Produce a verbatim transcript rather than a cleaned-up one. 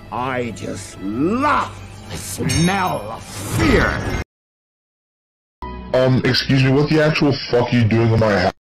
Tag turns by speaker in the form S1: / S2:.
S1: I just love the smell of fear.
S2: Um, excuse me, what the actual fuck are you doing in my house?